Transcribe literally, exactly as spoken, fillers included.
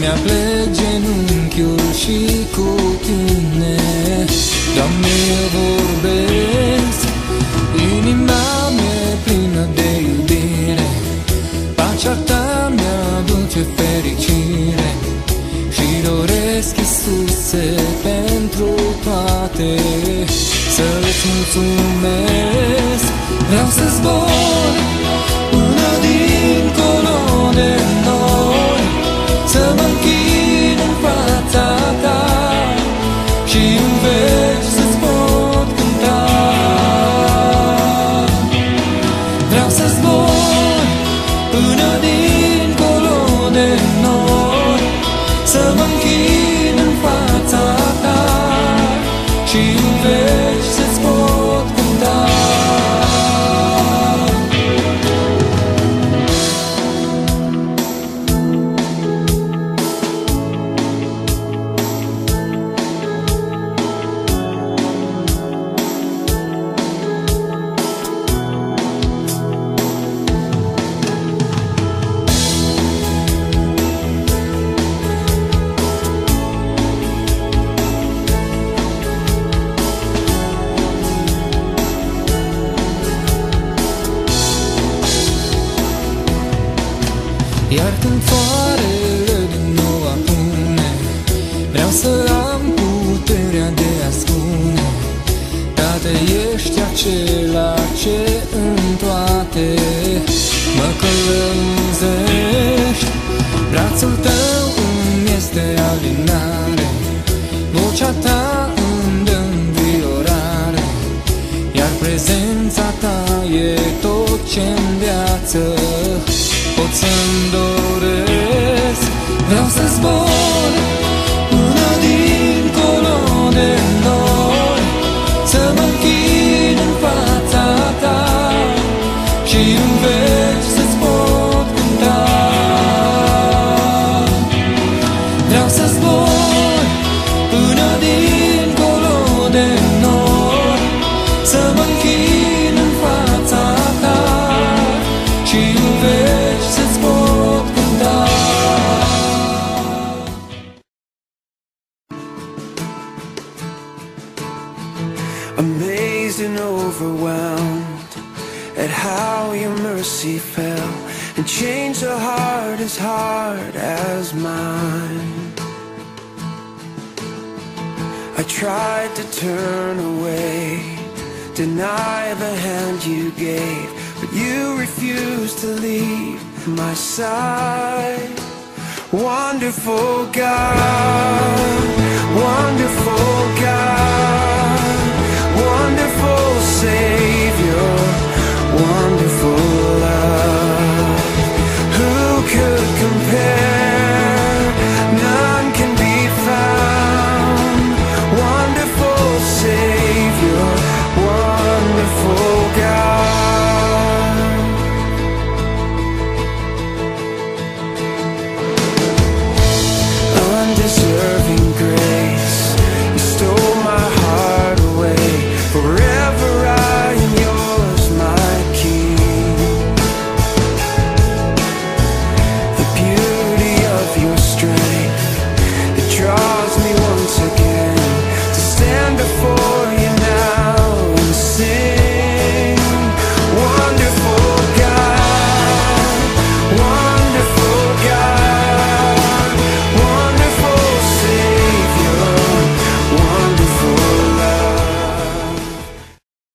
mi-aplec genunchiul și cu tine, Doamne, eu vorbesc. Inima mea plină de iubire, pacea ta mi-aduce fericire și doresc, Iisuse, pentru toate să-ți mulțumesc. Vreau să zbor până dincolo de noi, să mă închin în fața ta și în veci să-ți pot cânta. Vreau să zbor până dincolo de noi, să mă închin în fața ta și în veci să-ți pot cânta. Iar când soarele din nou apune, vreau să am puterea de a spune: Tată, ești acela ce în toate mă călăuzești. Brațul tău îmi este alinare, vocea ta îmi dă înviorare, iar prezența ta e tot ce-n viață pot să-mi doresc. Vreau să zbor până dincolo de noi, să mă închin în fața ta și în veci să-ți pot cânta. Vreau să zbor până dincolo de noi, să mă închin în fața ta și în veci să-ți pot cânta. Amazed and overwhelmed at how your mercy fell and changed a heart as hard as mine. I tried to turn away, deny the hand you gave, but you refused to leave my side. Wonderful God, wonderful God.